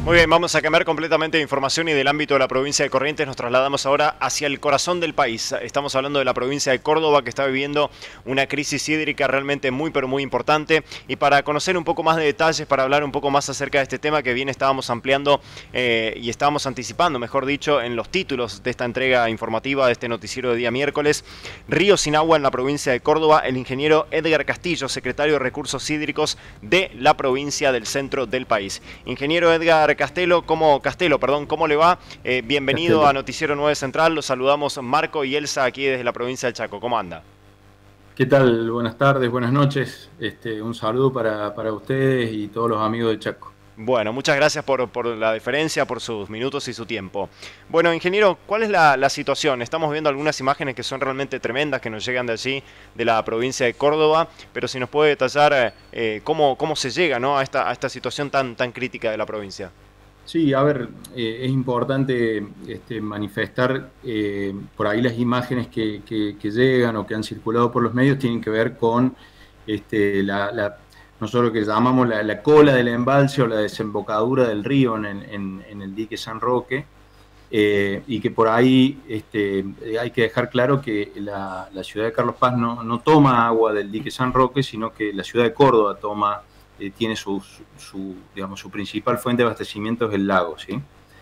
Muy bien, vamos a cambiar completamente de información y del ámbito de la provincia de Corrientes nos trasladamos ahora hacia el corazón del país. Estamos hablando de la provincia de Córdoba, que está viviendo una crisis hídrica realmente muy pero muy importante. Y para conocer un poco más de detalles, para hablar un poco más acerca de este tema que bien estábamos ampliando y estábamos anticipando, mejor dicho, en los títulos de esta entrega informativa de este noticiero de día miércoles, Río sin agua en la provincia de Córdoba, el ingeniero Edgar Castillo, secretario de Recursos Hídricos de la provincia del centro del país. Ingeniero Edgar Castelo, ¿cómo le va? Bienvenido Castelo. a Noticiero 9 Central, los saludamos Marco y Elsa aquí desde la provincia del Chaco. ¿Cómo anda? ¿Qué tal? Buenas tardes, buenas noches. Un saludo para ustedes y todos los amigos de Chaco. Bueno, muchas gracias por la deferencia, por sus minutos y su tiempo. Bueno, ingeniero, ¿cuál es la situación? Estamos viendo algunas imágenes que son realmente tremendas, que nos llegan de allí, de la provincia de Córdoba, pero si nos puede detallar cómo se llega, ¿no?, a esta situación tan crítica de la provincia. Sí, a ver, es importante manifestar por ahí las imágenes que llegan o que han circulado por los medios tienen que ver con nosotros que llamamos la cola del embalse o la desembocadura del río en el dique San Roque, y que por ahí hay que dejar claro que la ciudad de Carlos Paz no toma agua del dique San Roque, sino que la ciudad de Córdoba tiene digamos, su principal fuente de abastecimiento es el lago, ¿sí?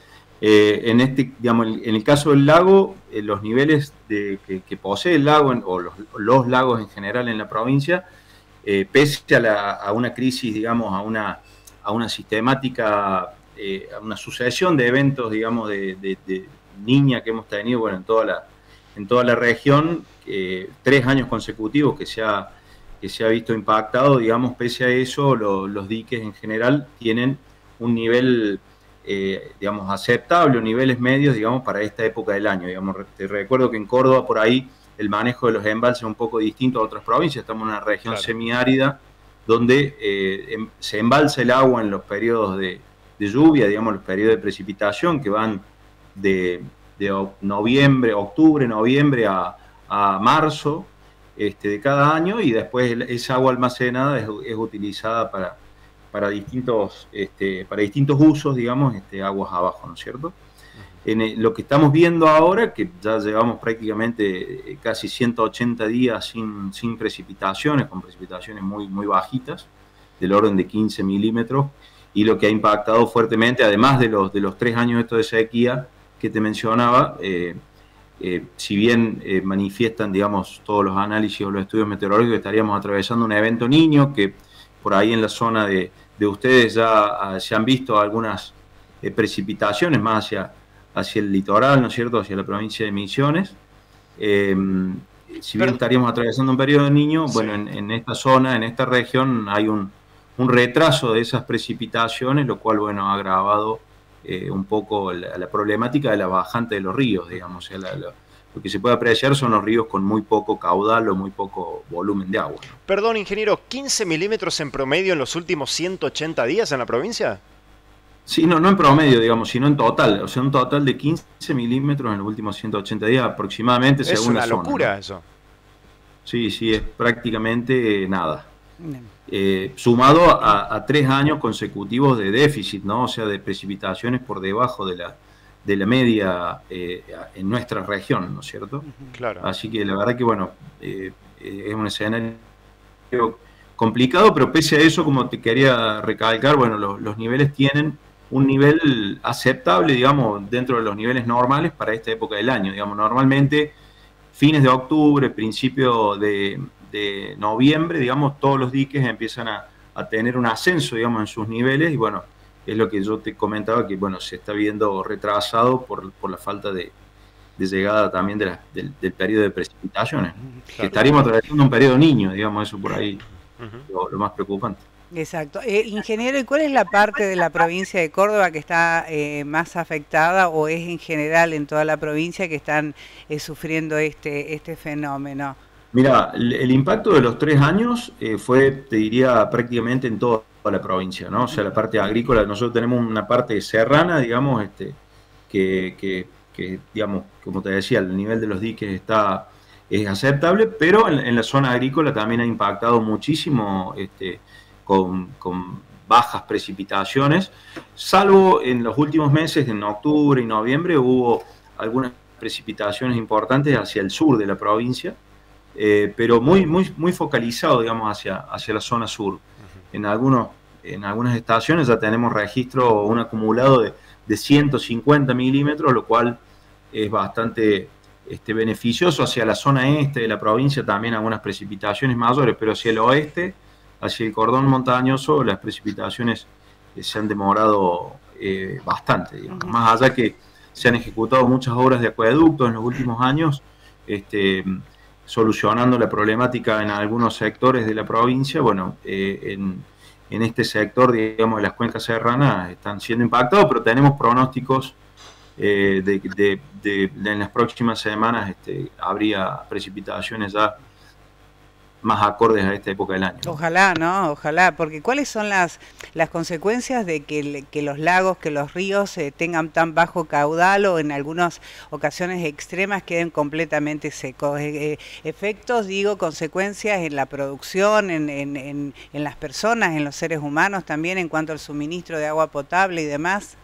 Digamos, en el caso del lago, los niveles que posee el lago, o los lagos en general en la provincia, pese a una crisis, digamos, a una sistemática, a una sucesión de eventos, digamos, de niña que hemos tenido, bueno, en toda la región, 3 años consecutivos que se ha visto impactado, digamos, pese a eso, los diques en general tienen un nivel, digamos, aceptable, o niveles medios, digamos, para esta época del año. Digamos, te recuerdo que en Córdoba, por ahí, el manejo de los embalses es un poco distinto a otras provincias. Estamos en una región Claro. semiárida, donde se embalsa el agua en los periodos de lluvia, digamos, los periodos de precipitación, que van de octubre, noviembre a marzo, de cada año, y después esa agua almacenada es utilizada para distintos usos, digamos, aguas abajo, ¿no es cierto? Lo que estamos viendo ahora, que ya llevamos prácticamente casi 180 días sin precipitaciones, con precipitaciones muy bajitas, del orden de 15 milímetros, y lo que ha impactado fuertemente, además de los 3 años estos de sequía que te mencionaba, si bien manifiestan, digamos, todos los análisis o los estudios meteorológicos, que estaríamos atravesando un evento niño, que por ahí en la zona de ustedes ya se han visto algunas precipitaciones más hacia el litoral, ¿no es cierto?, hacia la provincia de Misiones. Si bien Perdón. estaríamos atravesando un periodo de niño, Sí. bueno, en esta zona, en esta región, hay un retraso de esas precipitaciones, lo cual, bueno, ha agravado un poco la problemática de la bajante de los ríos, digamos. O sea, lo que se puede apreciar son los ríos con muy poco caudal o muy poco volumen de agua, ¿no? Perdón, ingeniero, ¿15 milímetros en promedio en los últimos 180 días en la provincia? Sí, no en promedio, digamos, sino en total. O sea, un total de 15 milímetros en los últimos 180 días aproximadamente, Es según la una zona, ¿no? locura eso. Sí, es prácticamente nada. Sumado a 3 años consecutivos de déficit, ¿no? O sea, de precipitaciones por debajo de la media en nuestra región, ¿no es cierto? Claro. Así que la verdad que, bueno, es un escenario complicado, pero pese a eso, como te quería recalcar, bueno, los niveles tienen un nivel aceptable, digamos, dentro de los niveles normales para esta época del año. Digamos, normalmente, fines de octubre, principio de noviembre, digamos, todos los diques empiezan a tener un ascenso, digamos, en sus niveles, y bueno, es lo que yo te comentaba, que bueno, se está viendo retrasado por la falta de llegada también del periodo de precipitaciones, ¿no? Que Claro. estaríamos atravesando un periodo niño, digamos, eso por ahí lo más preocupante. Exacto. Ingeniero, ¿y cuál es la parte de la provincia de Córdoba que está más afectada, o es en general en toda la provincia que están sufriendo este fenómeno? Mira, el impacto de los 3 años fue, te diría, prácticamente en toda la provincia, ¿no? O sea, la parte agrícola, nosotros tenemos una parte serrana, digamos, que, digamos, como te decía, el nivel de los diques es aceptable, pero en la zona agrícola también ha impactado muchísimo, con bajas precipitaciones, salvo en los últimos meses, en octubre y noviembre, hubo algunas precipitaciones importantes hacia el sur de la provincia, pero muy focalizado, digamos, hacia la zona sur. En algunas estaciones ya tenemos registro, un acumulado de 150 milímetros, lo cual es bastante beneficioso. Hacia la zona este de la provincia también algunas precipitaciones mayores, pero hacia el oeste, hacia el cordón montañoso, las precipitaciones se han demorado bastante, digamos. Más allá que se han ejecutado muchas obras de acueductos en los últimos años, solucionando la problemática en algunos sectores de la provincia. Bueno, en este sector, digamos, de las cuencas serranas están siendo impactados, pero tenemos pronósticos en las próximas semanas habría precipitaciones ya más acordes a esta época del año. Ojalá, ¿no? Ojalá, porque ¿cuáles son las consecuencias de que los lagos, que los ríos tengan tan bajo caudal o en algunas ocasiones extremas queden completamente secos? Efectos, digo, consecuencias en la producción, en las personas, en los seres humanos también en cuanto al suministro de agua potable y demás.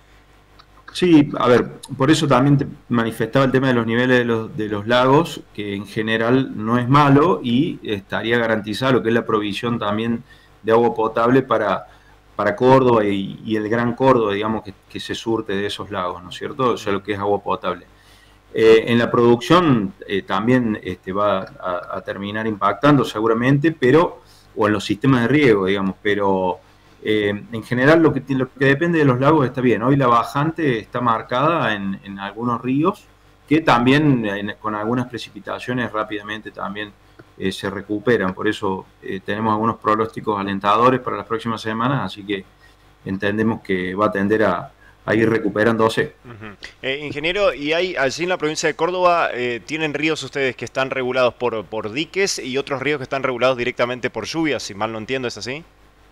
Sí, a ver, por eso también te manifestaba el tema de los niveles de los lagos, que en general no es malo y estaría garantizado lo que es la provisión también de agua potable para Córdoba y el Gran Córdoba, digamos, que se surte de esos lagos, ¿no es cierto? O sea, lo que es agua potable. En la producción también va a terminar impactando seguramente, o en los sistemas de riego, digamos, pero... en general lo que depende de los lagos está bien. Hoy la bajante está marcada en algunos ríos que también con algunas precipitaciones rápidamente también se recuperan. Por eso tenemos algunos pronósticos alentadores para las próximas semanas, así que entendemos que va a tender a ir recuperándose. Ingeniero, ¿y hay allí en la provincia de Córdoba, tienen ríos ustedes que están regulados por diques y otros ríos que están regulados directamente por lluvias, si mal no entiendo, ¿es así?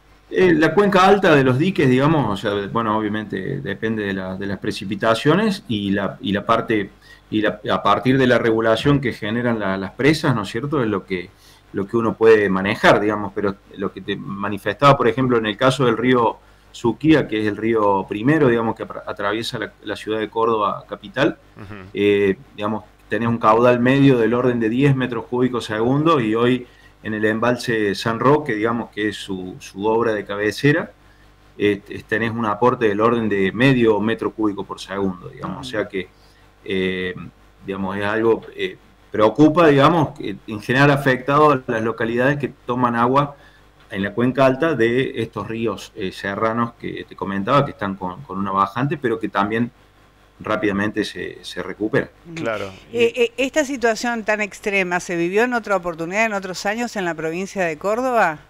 La cuenca alta de los diques, digamos, o sea, bueno, obviamente depende de las precipitaciones a partir de la regulación que generan las presas, ¿no es cierto? Es lo que uno puede manejar, digamos, pero lo que te manifestaba, por ejemplo, en el caso del río Suquía, que es el río primero, digamos, que atraviesa la ciudad de Córdoba capital, digamos, tenés un caudal medio del orden de 10 metros cúbicos segundo y hoy en el embalse San Roque, digamos que es su obra de cabecera, tenés un aporte del orden de medio metro cúbico por segundo, digamos. O sea que, digamos, es algo, preocupa, digamos, que en general ha afectado a las localidades que toman agua en la cuenca alta de estos ríos serranos que te comentaba, que están con una bajante, pero que también rápidamente se recupera. Claro. ¿Esta situación tan extrema se vivió en otra oportunidad, en otros años en la provincia de Córdoba?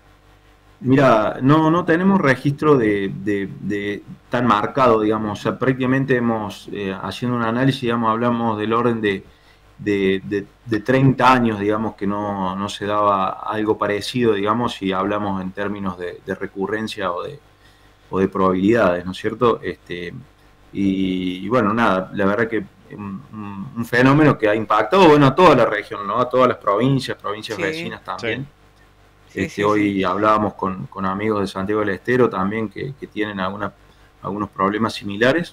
Mira, no tenemos registro de tan marcado, digamos. O sea, prácticamente haciendo un análisis, digamos, hablamos del orden de 30 años, digamos, que no se daba algo parecido, digamos, si hablamos en términos de recurrencia o de probabilidades, ¿no es cierto? Y bueno, nada, la verdad que un fenómeno que ha impactado, bueno, a toda la región, ¿no? A todas las provincias sí, vecinas también. Sí. Hoy hablábamos con amigos de Santiago del Estero también que tienen algunos problemas similares.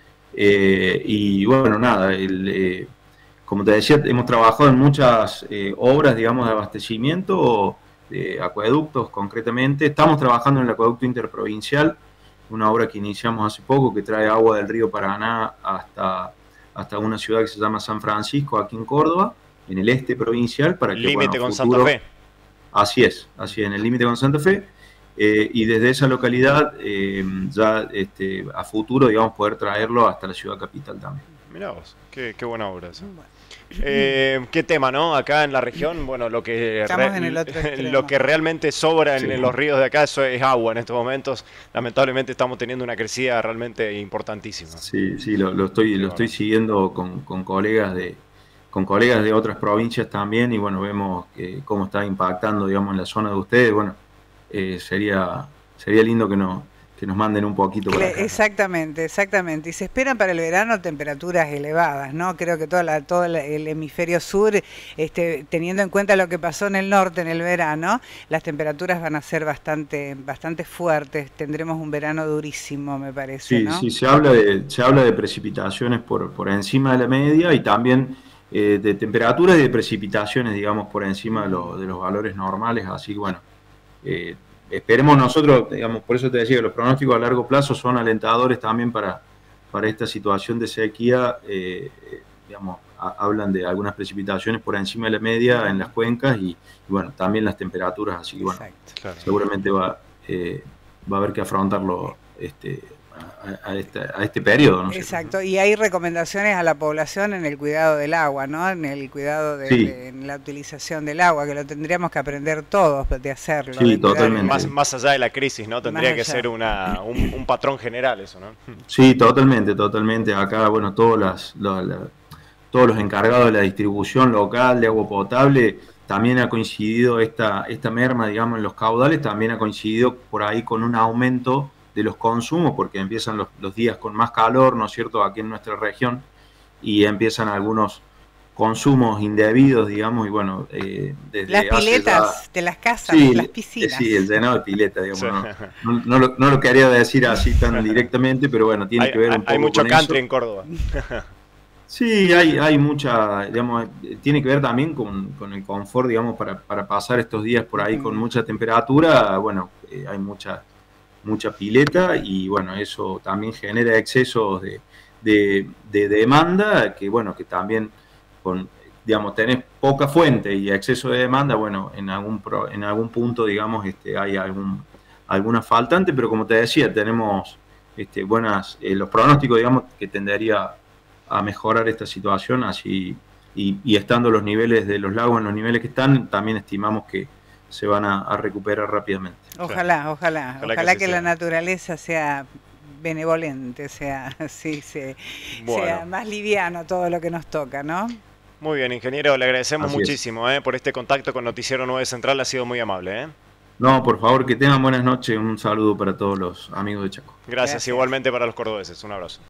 Y bueno, nada, como te decía, hemos trabajado en muchas obras, digamos, de abastecimiento, de acueductos concretamente. Estamos trabajando en el acueducto interprovincial, una obra que iniciamos hace poco que trae agua del río Paraná hasta una ciudad que se llama San Francisco, aquí en Córdoba, en el este provincial, para que límite con Santa Fe. Así es, en el límite con Santa Fe, y desde esa localidad ya a futuro, digamos, poder traerlo hasta la ciudad capital también. Mirá vos, qué buena obra esa. Qué tema, ¿no? Acá en la región, bueno, lo que realmente sobra en los ríos de acá eso es agua en estos momentos. Lamentablemente estamos teniendo una crecida realmente importantísima. Sí, lo estoy siguiendo con colegas de otras provincias también, y bueno, vemos cómo está impactando, digamos, en la zona de ustedes. Bueno, sería lindo que que nos manden un poquito para acá. Exactamente, exactamente. Y se esperan para el verano temperaturas elevadas, ¿no? Creo que todo el hemisferio sur, teniendo en cuenta lo que pasó en el norte en el verano, las temperaturas van a ser bastante fuertes. Tendremos un verano durísimo, me parece, Sí, ¿no? sí, se habla de precipitaciones por encima de la media y también de temperaturas y de precipitaciones, digamos, por encima de los valores normales. Así que bueno, esperemos nosotros, digamos, por eso te decía que los pronósticos a largo plazo son alentadores también para esta situación de sequía. Digamos, hablan de algunas precipitaciones por encima de la media en las cuencas y bueno, también las temperaturas. Así que bueno, Claro. seguramente va a haber que afrontarlo a este periodo, ¿no? Exacto, y hay recomendaciones a la población en el cuidado del agua, ¿no? En el cuidado en la utilización del agua, que lo tendríamos que aprender todos de hacerlo. Sí, totalmente. Más allá de la crisis, ¿no? Tendría que ser un patrón general eso, ¿no? Sí, totalmente. Acá, bueno, todos los encargados de la distribución local de agua potable, también ha coincidido esta merma, digamos, en los caudales, también ha coincidido por ahí con un aumento de los consumos, porque empiezan los días con más calor, ¿no es cierto?, aquí en nuestra región, y empiezan algunos consumos indebidos, digamos, y bueno, desde las piletas de las casas, sí, las piscinas. Sí, el llenado de piletas, digamos, sí. No lo quería decir así tan directamente, pero bueno, tiene que ver un poco hay mucho con country eso. en Córdoba. Sí, hay mucha, digamos, tiene que ver también con el confort, digamos, para pasar estos días por ahí con mucha temperatura. Bueno, hay mucha pileta y bueno, eso también genera excesos de demanda, que bueno, que también digamos, tenés poca fuente y exceso de demanda, bueno, en algún punto, digamos, hay alguna faltante, pero como te decía, tenemos los pronósticos, digamos, que tendería a mejorar esta situación, así y estando los niveles de los lagos en los niveles que están, también estimamos que se van a recuperar rápidamente. Ojalá que la naturaleza sea benevolente, sea más liviano todo lo que nos toca, ¿no? Muy bien, ingeniero, le agradecemos muchísimo por este contacto con Noticiero 9 Central, ha sido muy amable. No, por favor, que tengan buenas noches, un saludo para todos los amigos de Chaco. Gracias, igualmente para los cordobeses, un abrazo.